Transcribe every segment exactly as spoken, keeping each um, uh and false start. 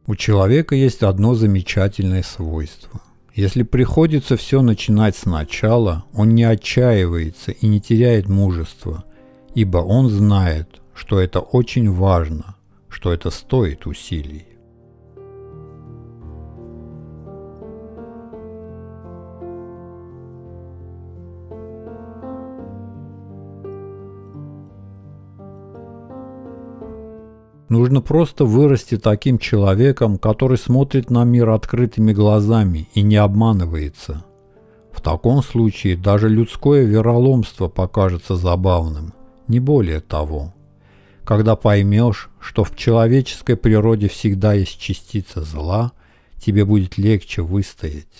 У человека есть одно замечательное свойство. Если приходится все начинать сначала, он не отчаивается и не теряет мужества, ибо он знает, что это очень важно, что это стоит усилий. Нужно просто вырасти таким человеком, который смотрит на мир открытыми глазами и не обманывается. В таком случае даже людское вероломство покажется забавным, не более того. Когда поймешь, что в человеческой природе всегда есть частица зла, тебе будет легче выстоять.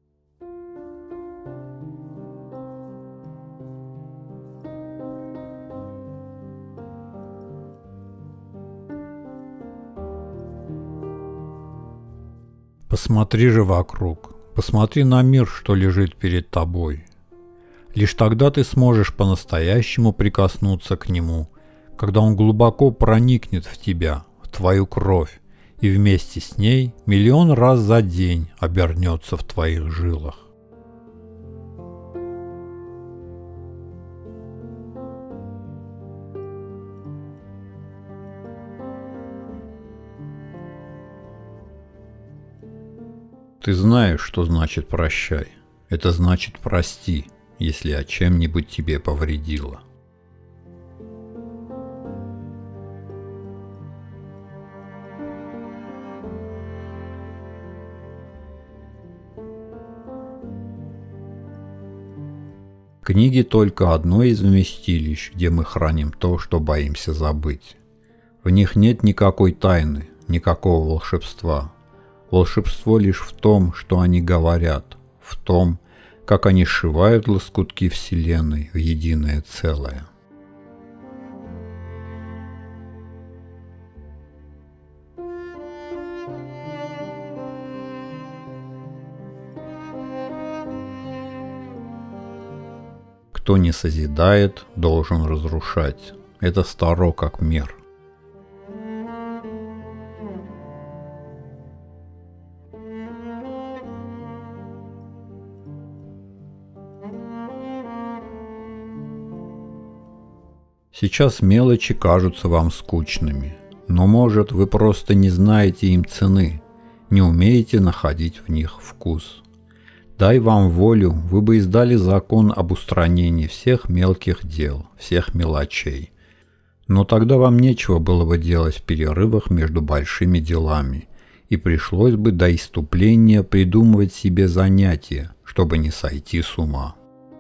Посмотри же вокруг, посмотри на мир, что лежит перед тобой. Лишь тогда ты сможешь по-настоящему прикоснуться к нему, когда он глубоко проникнет в тебя, в твою кровь, и вместе с ней миллион раз за день обернется в твоих жилах. Ты знаешь, что значит «прощай». Это значит «прости», если я чем-нибудь тебе повредила. Книги только одно из вместилищ, где мы храним то, что боимся забыть. В них нет никакой тайны, никакого волшебства. Волшебство лишь в том, что они говорят, в том, как они сшивают лоскутки Вселенной в единое целое. Кто не созидает, должен разрушать. Это старо как мир. Сейчас мелочи кажутся вам скучными, но, может, вы просто не знаете им цены, не умеете находить в них вкус. Дай вам волю, вы бы издали закон об устранении всех мелких дел, всех мелочей. Но тогда вам нечего было бы делать в перерывах между большими делами, и пришлось бы до исступления придумывать себе занятия, чтобы не сойти с ума.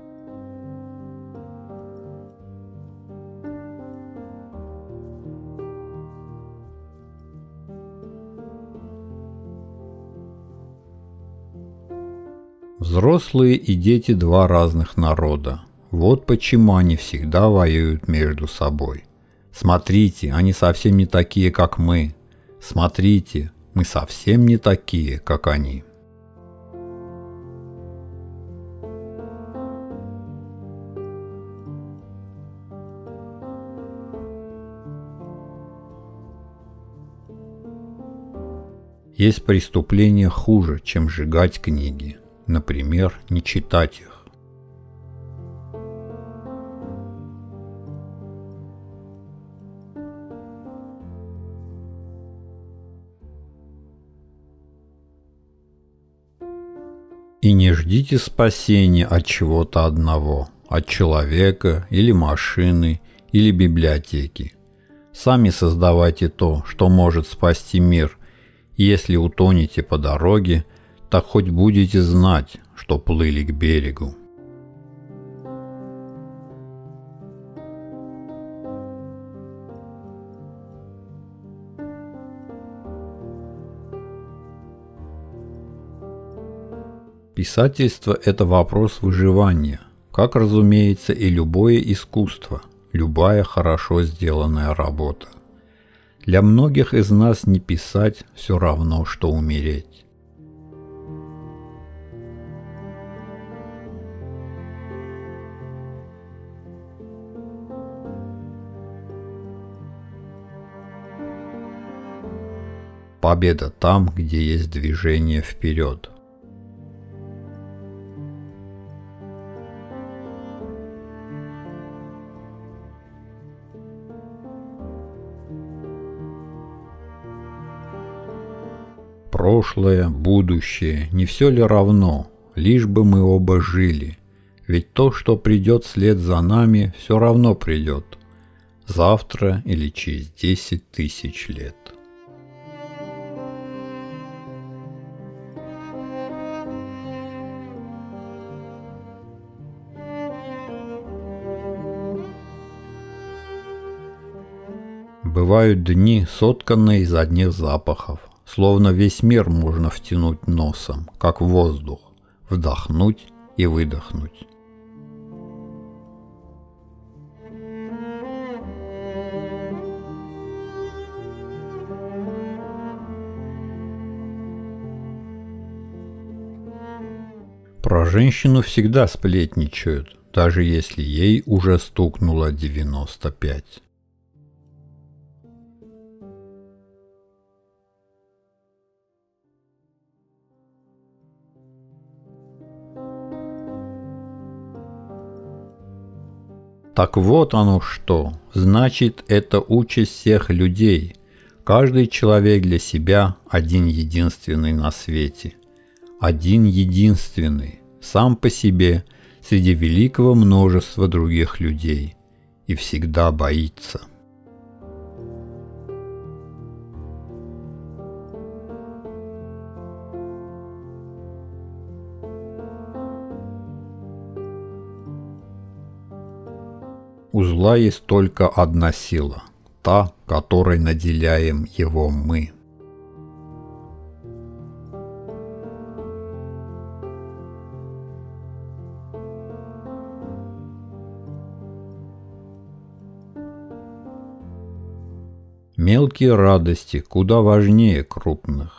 Взрослые и дети – два разных народа. Вот почему они всегда воюют между собой. Смотрите, они совсем не такие, как мы. Смотрите, мы совсем не такие, как они. Есть преступления хуже, чем сжигать книги. Например, не читать их. И не ждите спасения от чего-то одного, от человека или машины или библиотеки. Сами создавайте то, что может спасти мир, и если утонете по дороге, так хоть будете знать, что плыли к берегу. Писательство – это вопрос выживания, как, разумеется, и любое искусство, любая хорошо сделанная работа. Для многих из нас не писать все равно, что умереть. Победа там, где есть движение вперед. Прошлое, будущее, не все ли равно, лишь бы мы оба жили? Ведь то, что придет вслед за нами, все равно придет. Завтра или через десять тысяч лет. Бывают дни, сотканные из одних запахов, словно весь мир можно втянуть носом, как воздух, вдохнуть и выдохнуть. Про женщину всегда сплетничают, даже если ей уже стукнуло девяносто пять. Так вот оно что, значит, это участь всех людей. Каждый человек для себя один единственный на свете. Один единственный, сам по себе, среди великого множества других людей. И всегда боится. У зла есть только одна сила, та, которой наделяем его мы. Мелкие радости куда важнее крупных.